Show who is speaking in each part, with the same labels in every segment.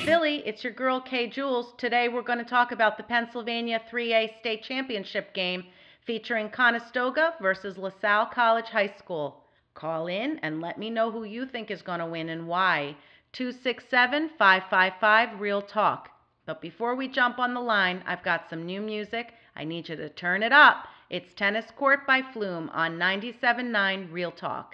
Speaker 1: Billy, it's your girl Kay Jules. Today we're going to talk about the Pennsylvania 3A State Championship game featuring Conestoga versus LaSalle College High School. Call in and let me know who you think is going to win and why. 267-555 Real Talk. But before we jump on the line, I've got some new music. I need you to turn it up. It's Tennis Court by Flume on 97.9 Real Talk.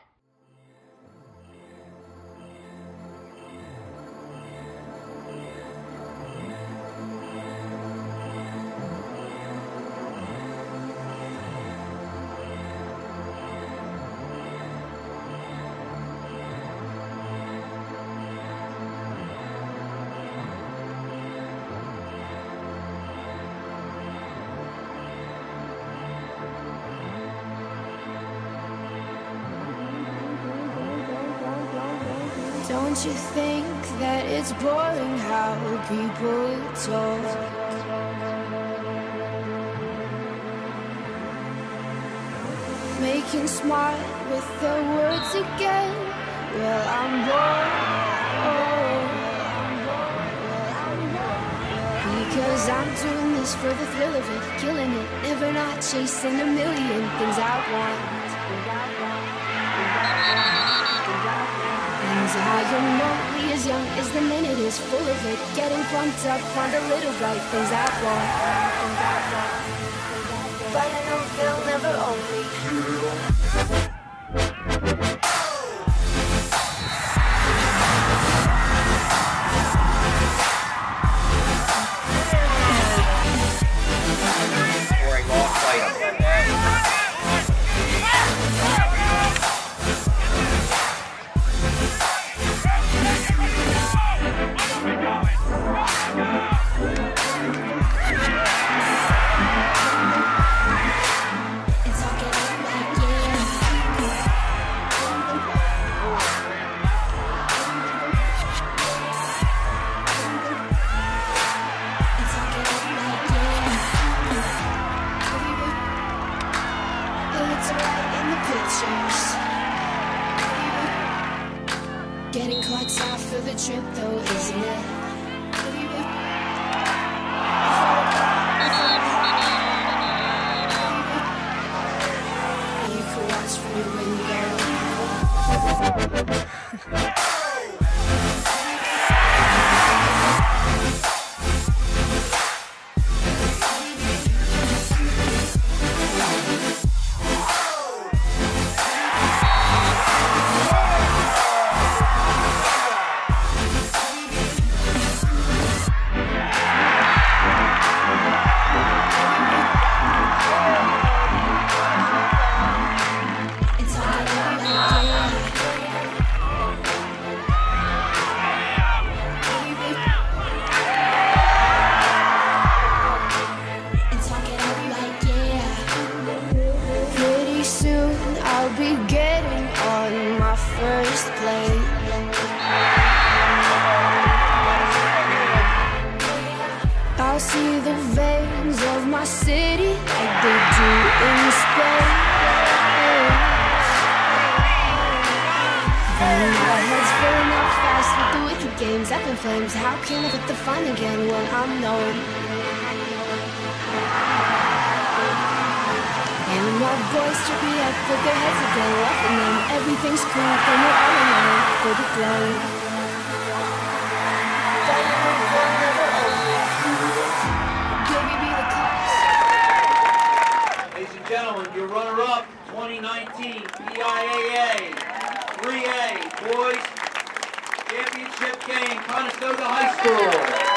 Speaker 2: Don't you think that it's boring how people talk? Making smart with their words again. Well, I'm bored. Because I'm doing this for the thrill of it, killing it, never not chasing a million things I want. I am only as young as the minute is full of it, getting pumped up on the little bright things I want. But I know they'll never own me. Getting caught off of the trip though, isn't it? You could watch from your window. I'll be getting on my first plane. I'll see the veins of my city like they do in space. Then my head's filling up fast with the wicked games up in flames. How can I get the fun again when I'm known? And my boys trip me up, put their heads together, laughing them. Everything's cool, and we're all alone for the glow. Baby, be the class.
Speaker 3: Ladies and gentlemen, your runner-up, 2019 PIAA 3A Boys Championship game, Conestoga High School.